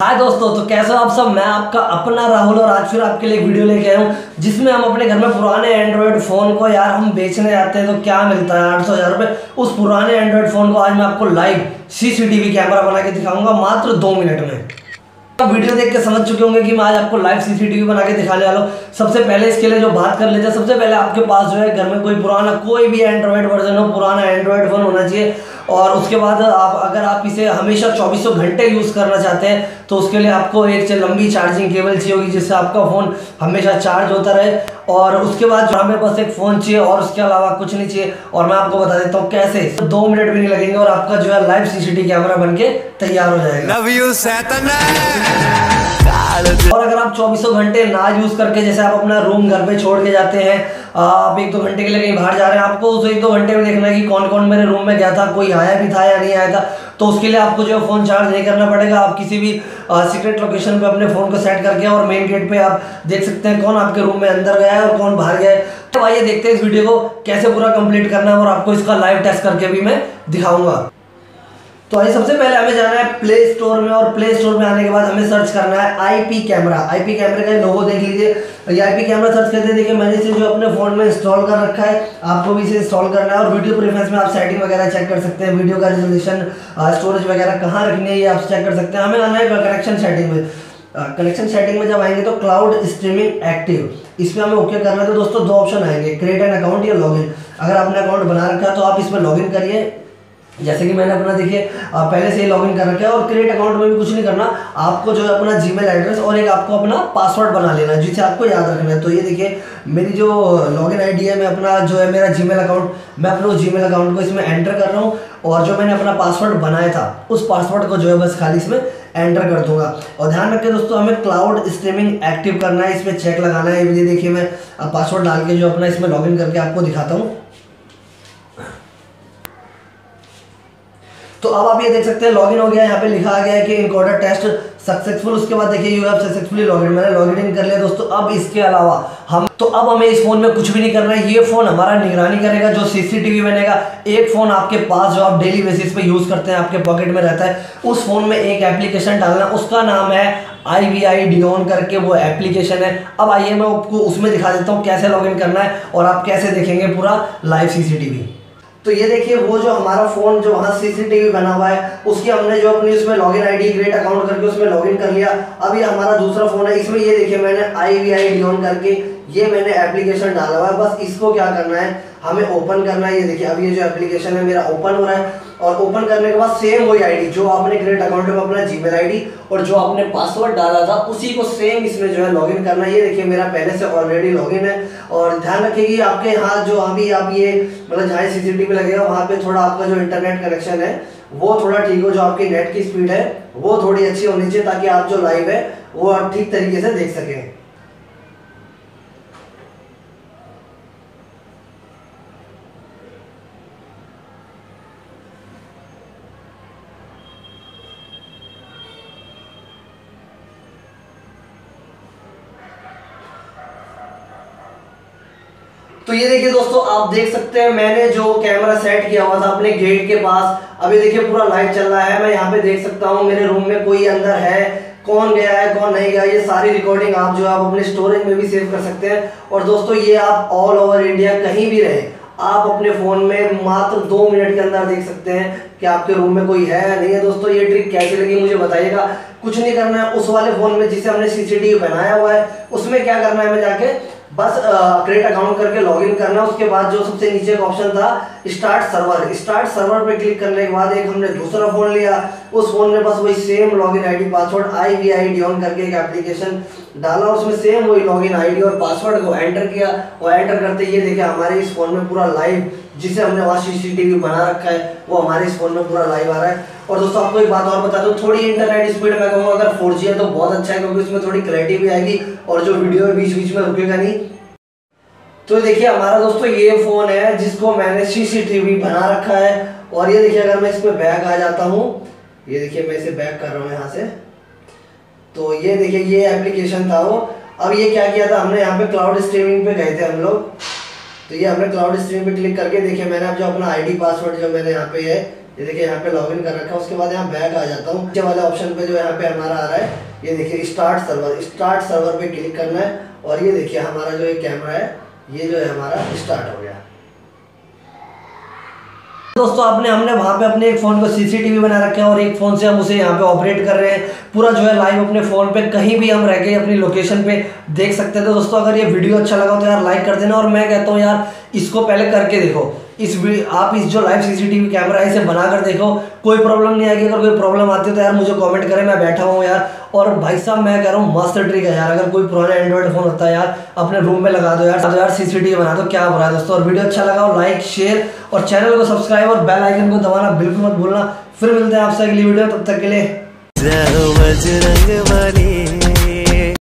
हाय दोस्तों, तो कैसे हो आप सब। मैं आपका अपना राहुल और आज फिर आपके लिए एक वीडियो लेके आया हूँ जिसमें हम अपने घर में पुराने एंड्रॉयड फ़ोन को यार हम बेचने जाते हैं तो क्या मिलता है 800,000 रुपये। उस पुराने एंड्रॉयड फ़ोन को आज मैं आपको लाइव सीसीटीवी कैमरा बना के दिखाऊंगा मात्र 2 मिनट में। वीडियो देख के समझ चुके होंगे कि मैं आज आपको लाइव सीसीटीवी बना के दिखाने वाला हूँ। सबसे पहले इसके लिए जो बात कर लेते हैं, सबसे पहले आपके पास जो है घर में कोई पुराना कोई भी एंड्रॉयड वर्जन हो, पुराना एंड्रॉयड फ़ोन होना चाहिए। और उसके बाद अगर आप इसे हमेशा 2400 घंटे यूज़ करना चाहते हैं तो उसके लिए आपको एक लंबी चार्जिंग केबल चाहिए होगी जिससे आपका फ़ोन हमेशा चार्ज होता रहे। और उसके बाद जो हमें बस एक फ़ोन चाहिए और उसके अलावा कुछ नहीं चाहिए। और मैं आपको बता देता हूँ कैसे। 2 मिनट भी नहीं लगेंगे और आपका जो है लाइव सीसीटीवी कैमरा बन के तैयार हो जाएगा। और अगर आप 2400 घंटे ना यूज़ करके, जैसे आप अपना रूम घर पे छोड़ के जाते हैं, आप 1-2 घंटे के लिए कहीं बाहर जा रहे हैं, आपको उस 1-2 घंटे में देखना है कि कौन कौन मेरे रूम में गया था, कोई आया भी था या नहीं आया था, तो उसके लिए आपको जो फ़ोन चार्ज नहीं करना पड़ेगा। आप किसी भी सीक्रेट लोकेशन पे अपने फ़ोन को सेट करके और मेन गेट पे आप देख सकते हैं कौन आपके रूम में अंदर गया है और कौन बाहर गया है। तो आइए देखते हैं इस वीडियो को कैसे पूरा कंप्लीट करना है और आपको इसका लाइव टेस्ट करके भी मैं दिखाऊंगा। तो आइए सबसे पहले हमें जाना है प्ले स्टोर में और प्ले स्टोर में आने के बाद हमें सर्च करना है आईपी कैमरा। आईपी कैमरे का लोगो देख लीजिए। ये आईपी कैमरा सर्च करते हैं। देखिए मैंने इसे जो अपने फ़ोन में इंस्टॉल कर रखा है, आपको भी इसे इंस्टॉल करना है। और वीडियो प्रेफरेंस में आप सेटिंग वगैरह चेक कर सकते हैं, वीडियो का रेजोल्यूशन, स्टोरेज वगैरह कहाँ रखनी है ये आप चेक कर सकते हैं। हमें आना है कनेक्शन सेटिंग में। कनेक्शन सेटिंग में जब आएंगे तो क्लाउड स्ट्रीमिंग एक्टिव, इसमें हमें ओके करना है। तो दोस्तों 2 ऑप्शन आएंगे, क्रिएट एन अकाउंट या लॉगिन। अगर आपने अकाउंट बना रखा है तो आप इसमें लॉगिन करिए। जैसे कि मैंने अपना देखिए पहले से ही लॉगिन कर रखा है। और क्रिएट अकाउंट में भी कुछ नहीं करना, आपको जो है अपना जीमेल एड्रेस और एक आपको अपना पासवर्ड बना लेना जिसे आपको याद रखना है। तो ये देखिए मेरी जो लॉगिन आईडी है, मैं अपना जो है मेरा जीमेल अकाउंट, मैं अपने जीमेल अकाउंट को इसमें एंटर कर रहा हूँ। और जो मैंने अपना पासवर्ड बनाया था उस पासवर्ड को जो है बस खाली इसमें एंटर कर दूंगा। और ध्यान रखें दोस्तों, हमें क्लाउड स्ट्रीमिंग एक्टिव करना है, इसमें चेक लगाना है। ये देखिए मैं पासवर्ड डाल के जो अपना इसमें लॉगिन करके आपको दिखाता हूँ। तो अब आप ये देख सकते हैं लॉगिन हो गया। यहाँ पे लिखा आ गया है कि इनकोडर टेस्ट सक्सेसफुल। उसके बाद देखिए यू हैव सक्सेसफुली लॉगिन, मैंने लॉगिन इन कर लिया दोस्तों। अब इसके अलावा अब हमें इस फोन में कुछ भी नहीं करना है। ये फोन हमारा निगरानी करेगा, जो सीसीटीवी बनेगा। एक फोन आपके पास जो आप डेली बेसिस पे यूज करते हैं, आपके पॉकेट में रहता है, उस फोन में एक एप्लीकेशन डालना, उसका नाम है IVI Dion करके वो एप्लीकेशन है। अब आइए मैं आपको उसमें दिखा देता हूँ कैसे लॉगिन करना है और आप कैसे देखेंगे पूरा लाइव सीसीटीवी। तो ये देखिए वो जो हमारा फ़ोन जो वहाँ सीसीटीवी बना हुआ है, उसकी हमने जो अपनी उसमें लॉगिन आईडी क्रिएट अकाउंट करके उसमें लॉगिन कर लिया। अब ये हमारा दूसरा फ़ोन है, इसमें ये देखिए मैंने IVI Dion करके ये मैंने एप्लीकेशन डाला हुआ है। बस इसको क्या करना है, हमें ओपन करना है। ये देखिए अब ये जो एप्लीकेशन है मेरा ओपन हो रहा है। और ओपन करने के बाद सेम वही आईडी जो आपने क्रिएट अकाउंट में अपना जीमेल आईडी और जो आपने पासवर्ड डाला था उसी को सेम इसमें जो है लॉगिन करना है। ये देखिए मेरा पहले से ऑलरेडी लॉगिन है। और ध्यान रखिए कि आपके यहाँ जो अभी आप ये मतलब जहाँ सीसीटीवी लगेगा वहाँ पे थोड़ा आपका जो इंटरनेट कनेक्शन है वो थोड़ा ठीक हो, जो आपकी नेट की स्पीड है वो थोड़ी अच्छी होनी चाहिए ताकि आप जो लाइव है वो आप ठीक तरीके से देख सकें। तो ये देखिए दोस्तों, आप देख सकते हैं मैंने जो कैमरा सेट किया हुआ था अपने गेट के पास, अभी देखिए पूरा लाइव चल रहा है। मैं यहाँ पे देख सकता हूँ मेरे रूम में कोई अंदर है, कौन गया है कौन नहीं गया। ये सारी रिकॉर्डिंग आप जो है आप अपने स्टोरेज में भी सेव कर सकते हैं। और दोस्तों ये आप ऑल ओवर इंडिया कहीं भी रहे, आप अपने फ़ोन में मात्र 2 मिनट के अंदर देख सकते हैं कि आपके रूम में कोई है या नहीं है। दोस्तों ये ट्रिक कैसी लगी मुझे बताइएगा। कुछ नहीं करना है, उस वाले फ़ोन में जिसे हमने सीसीटीवी बनाया हुआ है उसमें क्या करना है, हमें जाके बस क्रिएट अकाउंट करके लॉगिन करना है। उसके बाद जो सबसे नीचे का ऑप्शन था स्टार्ट सर्वर पे क्लिक करने के बाद एक हमने दूसरा फ़ोन लिया, उस फ़ोन में बस वही same login ID password IVI Dion करके एक एप्लीकेशन डाला, उसमें सेम वही लॉगिन आईडी और पासवर्ड को एंटर किया। और एंटर करते ये देखिए हमारे इस फ़ोन में पूरा लाइव, जिसे हमने वहाँ सीसीटीवी बना रखा है वो हमारे इस फ़ोन में पूरा लाइव आ रहा है। और दोस्तों आपको एक बात और बता दूं, थोड़ी इंटरनेट स्पीड मैं कहूँगा अगर 4G है तो बहुत अच्छा है, क्योंकि उसमें थोड़ी क्लैरिटी भी आएगी और जो वीडियो है बीच बीच में रुकेगा नहीं। तो देखिए हमारा दोस्तों ये फ़ोन है जिसको मैंने सीसीटीवी बना रखा है। और ये देखिए अगर मैं इस पर बैक आ जाता हूँ, ये देखिए मैं इसे बैक कर रहा हूँ यहाँ से, तो ये देखिए ये एप्लीकेशन था वो। अब ये क्या किया था हमने, यहाँ पे क्लाउड स्ट्रीमिंग पे गए थे हम लोग। तो ये हमने क्लाउड स्ट्रीमिंग पे क्लिक करके देखिए मैंने अब जो अपना आईडी पासवर्ड जो मैंने यहाँ पे है ये देखिए यहाँ पे लॉगिन कर रखा है। उसके बाद यहाँ बैक आ जाता हूँ, नीचे वाले ऑप्शन पे जो यहाँ पे हमारा आ रहा है, ये देखिए स्टार्ट सर्वर पे क्लिक करना है और ये देखिए हमारा जो ये कैमरा है ये जो है हमारा स्टार्ट हो गया। दोस्तों हमने वहाँ पे अपने एक फ़ोन को सीसीटीवी बना रखा है और एक फ़ोन से हम उसे यहाँ पे ऑपरेट कर रहे हैं, पूरा जो है लाइव अपने फ़ोन पे कहीं भी हम रह के अपनी लोकेशन पे देख सकते हैं। तो दोस्तों अगर ये वीडियो अच्छा लगा तो यार लाइक कर देना, और मैं कहता हूँ यार इसको पहले करके देखो, आप इस जो लाइव सीसीटीवी कैमरा है इसे बना कर देखो, कोई प्रॉब्लम नहीं आएगी। अगर कोई प्रॉब्लम आती है तो यार मुझे कमेंट करें, मैं बैठा हूँ यार। और भाई साहब मैं कह रहा हूँ मस्त ट्रिक है यार, अगर कोई पुराना एंड्रॉइड फोन होता है यार अपने रूम में लगा दो यार, तो यार सीसीटीवी बना दो, क्या बुरा है दोस्तों। और वीडियो अच्छा लगा हो लाइक शेयर और चैनल को सब्सक्राइब और बेल आइकन को दबाना बिल्कुल मत भूलना। फिर मिलते हैं आपसे अगली वीडियो, तब तक के लिए।